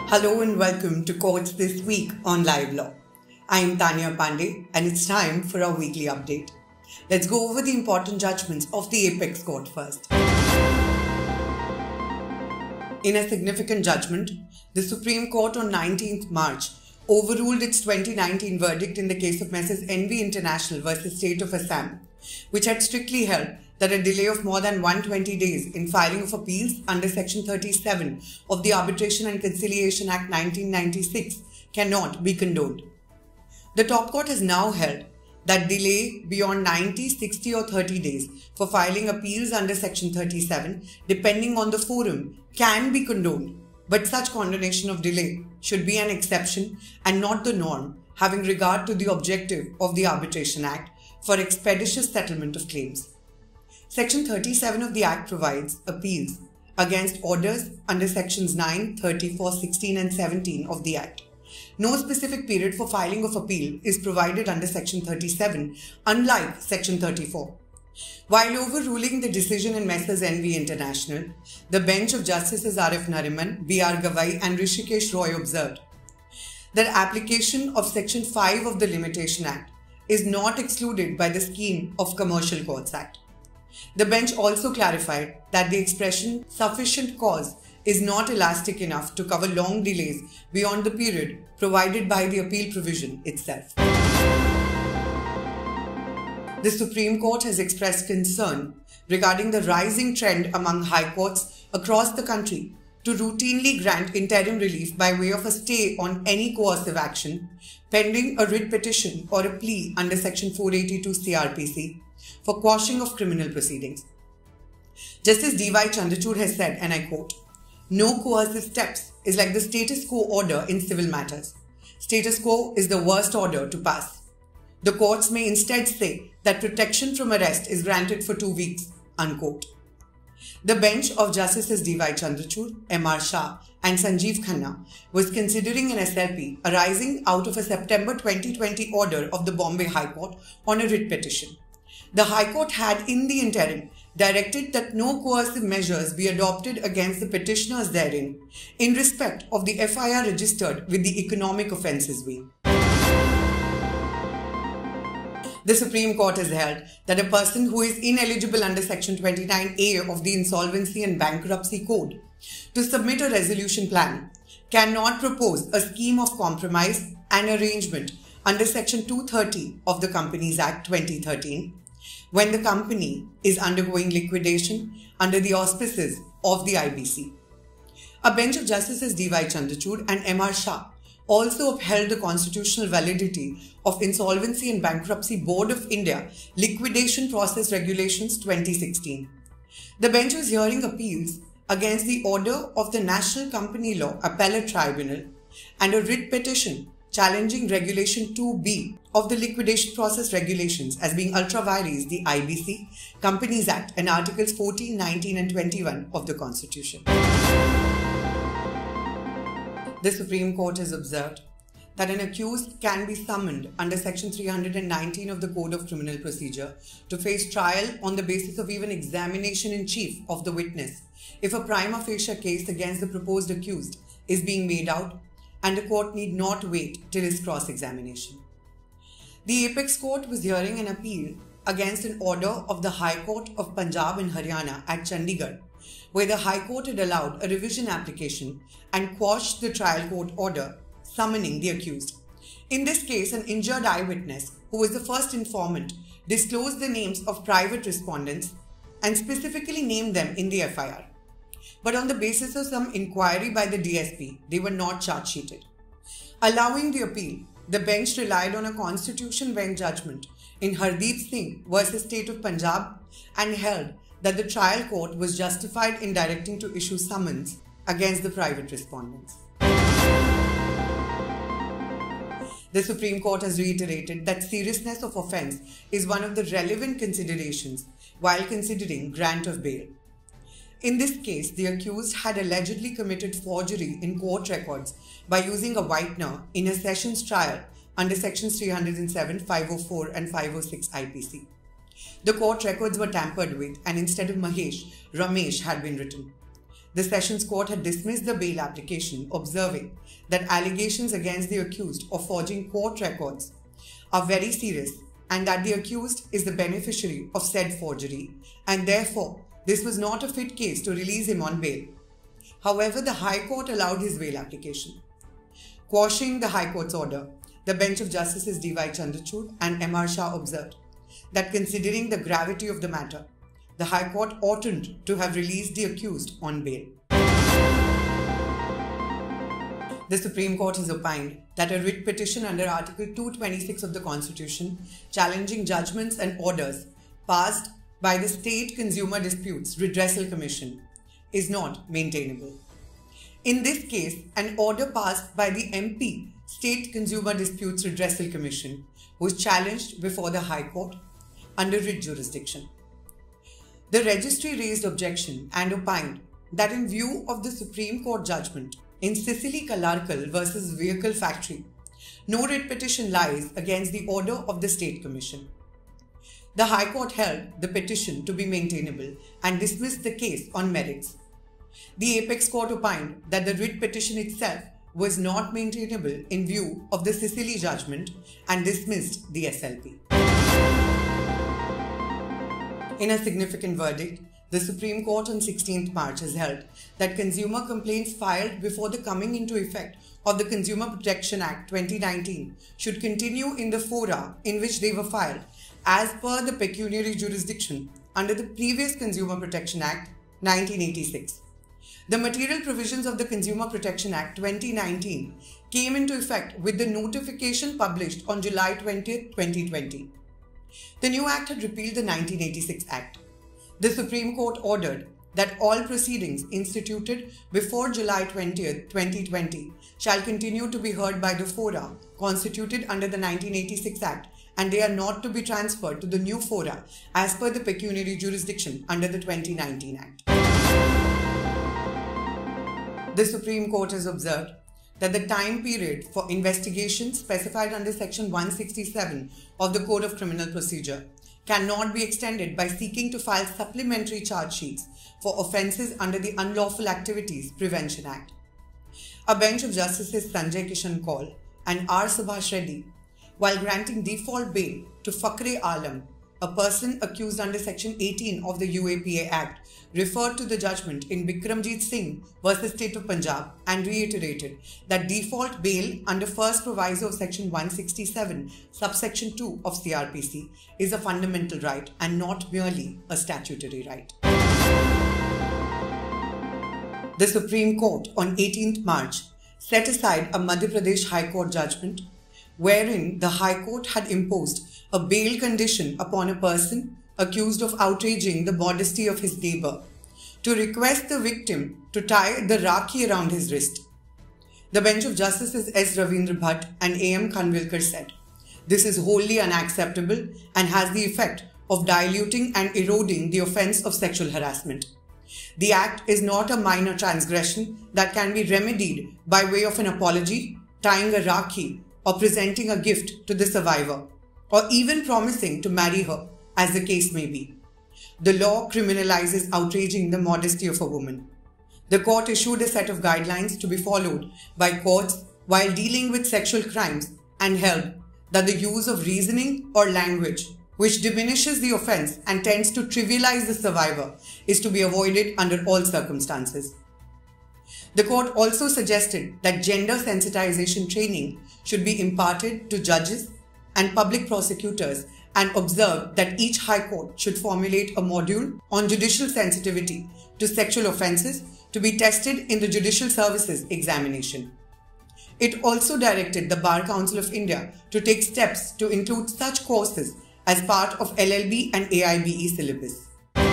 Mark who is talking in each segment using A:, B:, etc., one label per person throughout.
A: Hello and welcome to Courts This Week on Live Law. I am Tanya Pandey and it's time for our weekly update. Let's go over the important judgments of the Apex Court first. In a significant judgment, the Supreme Court on 19th March overruled its 2019 verdict in the case of Messrs. Envy International versus State of Assam, which had strictly held that a delay of more than 120 days in filing of appeals under Section 37 of the Arbitration and Conciliation Act 1996 cannot be condoned. The top court has now held that delay beyond 90, 60 or 30 days for filing appeals under Section 37, depending on the forum, can be condoned, but such condonation of delay should be an exception and not the norm, having regard to the objective of the Arbitration Act for expeditious settlement of claims. Section 37 of the Act provides appeals against orders under Sections 9, 34, 16 and 17 of the Act. No specific period for filing of appeal is provided under Section 37, unlike Section 34. While overruling the decision in Messrs. Envy International, the bench of Justices R.F. Nariman, B.R. Gavai and Rishikesh Roy observed that application of Section 5 of the Limitation Act is not excluded by the scheme of Commercial Courts Act. The bench also clarified that the expression sufficient cause is not elastic enough to cover long delays beyond the period provided by the appeal provision itself. The Supreme Court has expressed concern regarding the rising trend among high courts across the country to routinely grant interim relief by way of a stay on any coercive action pending a writ petition or a plea under Section 482 CRPC for quashing of criminal proceedings. Justice D.Y. Chandrachud has said, and I quote, "No coercive steps is like the status quo order in civil matters. Status quo is the worst order to pass. The courts may instead say that protection from arrest is granted for 2 weeks," unquote. The bench of Justices D.Y. Chandrachud, M.R. Shah and Sanjeev Khanna was considering an SLP arising out of a September 2020 order of the Bombay High Court on a writ petition. The High Court had, in the interim, directed that no coercive measures be adopted against the petitioners therein in respect of the FIR registered with the Economic Offences Wing. The Supreme Court has held that a person who is ineligible under Section 29A of the Insolvency and Bankruptcy Code to submit a resolution plan cannot propose a scheme of compromise and arrangement under Section 230 of the Companies Act 2013 when the company is undergoing liquidation under the auspices of the IBC. A bench of Justices D.Y. Chandrachud and M.R. Shah also upheld the constitutional validity of Insolvency and Bankruptcy Board of India Liquidation Process Regulations 2016. The bench was hearing appeals against the order of the National Company Law Appellate Tribunal and a writ petition challenging Regulation 2B of the Liquidation Process Regulations as being ultra vires the IBC, Companies Act and Articles 14, 19 and 21 of the Constitution. The Supreme Court has observed that an accused can be summoned under Section 319 of the Code of Criminal Procedure to face trial on the basis of even examination in chief of the witness if a prima facie case against the proposed accused is being made out, and the court need not wait till his cross-examination. The Apex Court was hearing an appeal against an order of the High Court of Punjab and Haryana at Chandigarh, where the High Court had allowed a revision application and quashed the trial court order summoning the accused. In this case, an injured eyewitness, who was the first informant, disclosed the names of private respondents and specifically named them in the FIR. But on the basis of some inquiry by the DSP, they were not charge-sheeted. Allowing the appeal, the bench relied on a constitution bench judgment in Hardeep Singh versus State of Punjab and held that the trial court was justified in directing to issue summons against the private respondents. The Supreme Court has reiterated that seriousness of offence is one of the relevant considerations while considering grant of bail. In this case, the accused had allegedly committed forgery in court records by using a whitener in a sessions trial under Sections 307, 504 and 506 IPC. The court records were tampered with and instead of Mahesh, Ramesh had been written. the Sessions Court had dismissed the bail application, observing that allegations against the accused of forging court records are very serious and that the accused is the beneficiary of said forgery, and therefore this was not a fit case to release him on bail. However, the High Court allowed his bail application. Quashing the High Court's order, the bench of Justices D.Y. Chandrachud and M.R. Shah observed that considering the gravity of the matter, the High Court oughtn't to have released the accused on bail. The Supreme Court has opined that a writ petition under Article 226 of the Constitution challenging judgments and orders passed by the State Consumer Disputes Redressal Commission is not maintainable. In this case, an order passed by the MP State Consumer Disputes Redressal Commission was challenged before the High Court under writ jurisdiction. The registry raised objection and opined that in view of the Supreme Court judgment in Sicily Kalarkal versus Vehicle Factory, no writ petition lies against the order of the State Commission. The High Court held the petition to be maintainable and dismissed the case on merits. The Apex Court opined that the writ petition itself was not maintainable in view of the Sicily judgment and dismissed the SLP. In a significant verdict, the Supreme Court on 16th March has held that consumer complaints filed before the coming into effect of the Consumer Protection Act 2019 should continue in the fora in which they were filed as per the pecuniary jurisdiction under the previous Consumer Protection Act 1986. The material provisions of the Consumer Protection Act 2019 came into effect with the notification published on July 20, 2020. The new Act had repealed the 1986 Act. The Supreme Court ordered that all proceedings instituted before July 20, 2020 shall continue to be heard by the fora constituted under the 1986 Act, and they are not to be transferred to the new fora as per the pecuniary jurisdiction under the 2019 Act. The Supreme Court has observed that the time period for investigation specified under Section 167 of the Code of Criminal Procedure cannot be extended by seeking to file supplementary charge sheets for offences under the Unlawful Activities Prevention Act. A bench of Justices Sanjay Kishan Kaul and R. Subhash Reddy, while granting default bail to Fakhre Alam, a person accused under Section 18 of the UAPA Act, referred to the judgment in Bikramjit Singh versus State of Punjab and reiterated that default bail under first proviso of Section 167, subsection 2 of CRPC is a fundamental right and not merely a statutory right. The Supreme Court on 18th March set aside a Madhya Pradesh High Court judgment wherein the High Court had imposed a bail condition upon a person accused of outraging the modesty of his neighbor to request the victim to tie the rakhi around his wrist. The bench of Justices S. Ravindra Bhatt and A. M. Khanvilkar said, "This is wholly unacceptable and has the effect of diluting and eroding the offence of sexual harassment. The act is not a minor transgression that can be remedied by way of an apology, tying a rakhi, or presenting a gift to the survivor, or even promising to marry her, as the case may be. The law criminalizes outraging the modesty of a woman. The court issued a set of guidelines to be followed by courts while dealing with sexual crimes and held that the use of reasoning or language which diminishes the offence and tends to trivialize the survivor is to be avoided under all circumstances. The court also suggested that gender sensitization training should be imparted to judges and public prosecutors and observed that each High Court should formulate a module on judicial sensitivity to sexual offences to be tested in the Judicial Services examination. It also directed the Bar Council of India to take steps to include such courses as part of LLB and AIBE syllabus.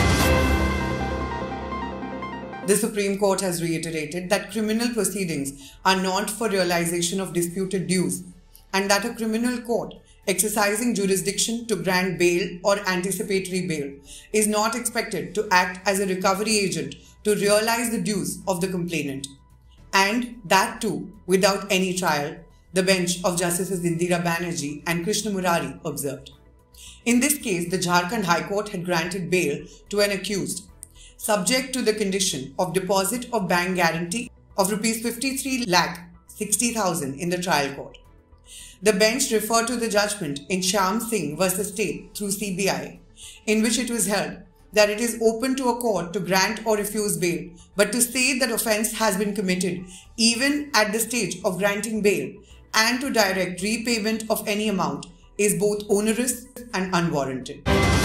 A: The Supreme Court has reiterated that criminal proceedings are not for realization of disputed dues and that a criminal court exercising jurisdiction to grant bail or anticipatory bail is not expected to act as a recovery agent to realize the dues of the complainant, and that too without any trial, the bench of Justices Indira Banerjee and Krishna Murari observed. In this case, the Jharkhand High Court had granted bail to an accused. subject to the condition of deposit of bank guarantee of Rs 53 lakh 60,000 in the trial court. The bench referred to the judgment in Shyam Singh vs. State through CBI, in which it was held that it is open to a court to grant or refuse bail, but to say that offence has been committed even at the stage of granting bail and to direct repayment of any amount is both onerous and unwarranted.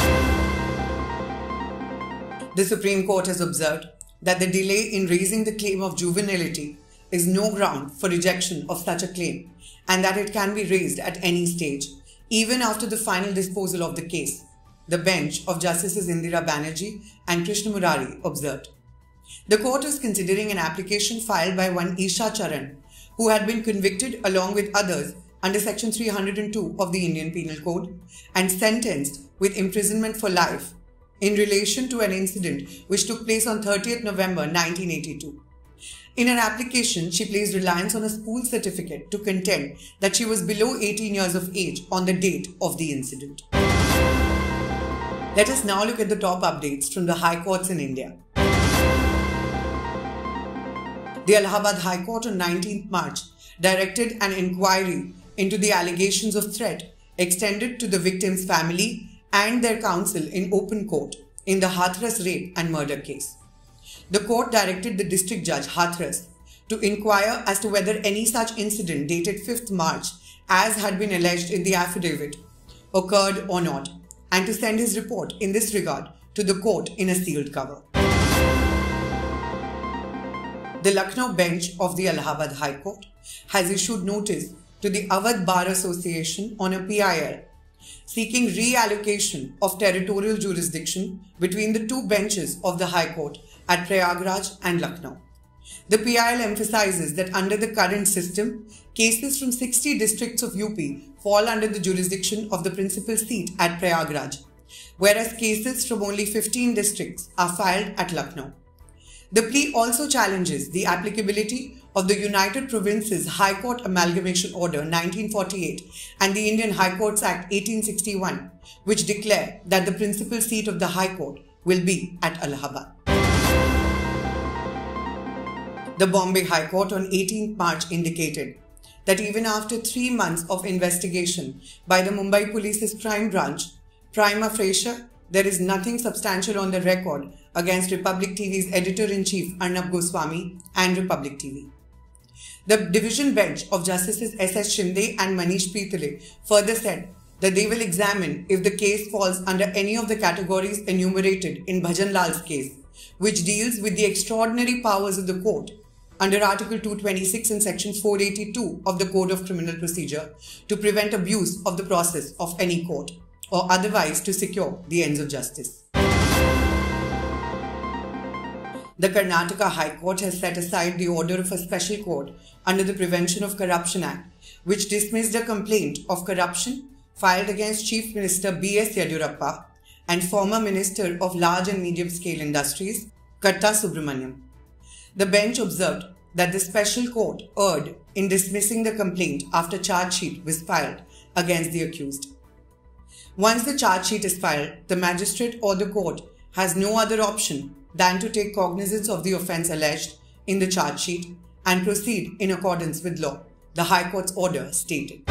A: The Supreme Court has observed that the delay in raising the claim of juvenility is no ground for rejection of such a claim, and that it can be raised at any stage, even after the final disposal of the case, the bench of Justices Indira Banerjee and Krishna Murari observed. The court is considering an application filed by one Isha Charan, who had been convicted along with others under Section 302 of the Indian Penal Code and sentenced with imprisonment for life in relation to an incident which took place on 30th November 1982. In her application, she placed reliance on a school certificate to contend that she was below 18 years of age on the date of the incident. Let us now look at the top updates from the High Courts in India. The Allahabad High Court on 19th March directed an inquiry into the allegations of threat extended to the victim's family and their counsel in open court in the Hathras rape and murder case. The court directed the district judge, Hathras, to inquire as to whether any such incident dated 5th March, as had been alleged in the affidavit, occurred or not, and to send his report in this regard to the court in a sealed cover. The Lucknow bench of the Allahabad High Court has issued notice to the Awadh Bar Association on a PIL seeking reallocation of territorial jurisdiction between the two benches of the High Court at Prayagraj and Lucknow. The PIL emphasizes that under the current system, cases from 60 districts of UP fall under the jurisdiction of the principal seat at Prayagraj, whereas cases from only 15 districts are filed at Lucknow. The plea also challenges the applicability of the United Provinces High Court Amalgamation Order 1948 and the Indian High Courts Act 1861, which declare that the principal seat of the High Court will be at Allahabad. The Bombay High Court on 18th March indicated that even after 3 months of investigation by the Mumbai Police's crime branch, prima facie, there is nothing substantial on the record against Republic TV's editor-in-chief Arnab Goswami and Republic TV. The division bench of Justices S.S. Shinde and Manish Pitale further said that they will examine if the case falls under any of the categories enumerated in Bhajan Lal's case, which deals with the extraordinary powers of the court under Article 226 and Section 482 of the Code of Criminal Procedure to prevent abuse of the process of any court or otherwise to secure the ends of justice. The Karnataka High Court has set aside the order of a special court under the Prevention of Corruption Act, which dismissed a complaint of corruption filed against Chief Minister B.S. Yediyurappa and former Minister of Large and Medium Scale Industries, Katta Subramaniam. The bench observed that the special court erred in dismissing the complaint after charge sheet was filed against the accused. Once the charge sheet is filed, the magistrate or the court has no other option than to take cognizance of the offence alleged in the charge sheet and proceed in accordance with law, the High Court's order stated.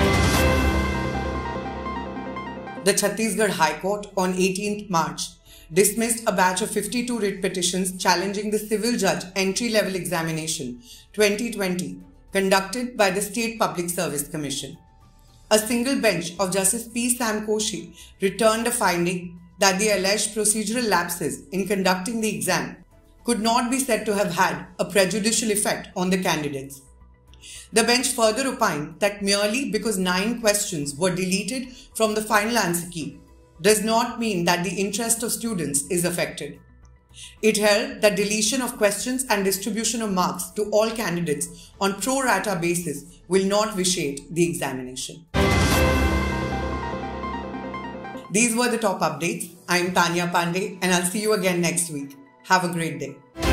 A: The Chhattisgarh High Court on 18th March dismissed a batch of 52 writ petitions challenging the Civil Judge Entry-Level Examination 2020 conducted by the State Public Service Commission. A single bench of Justice P. Sam Koshi returned a finding that the alleged procedural lapses in conducting the exam could not be said to have had a prejudicial effect on the candidates. The bench further opined that merely because 9 questions were deleted from the final answer key does not mean that the interest of students is affected. It held that deletion of questions and distribution of marks to all candidates on pro rata basis will not vitiate the examination. These were the top updates. I am Tanya Pandey and I'll see you again next week. Have a great day.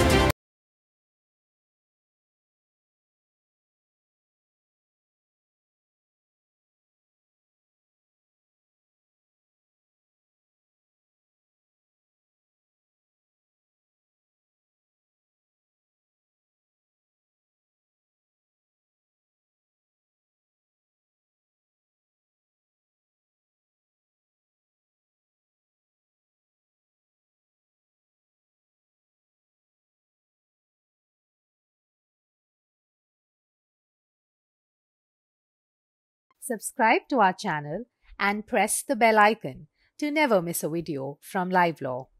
B: subscribe to our channel and press the bell icon to never miss a video from Live Law.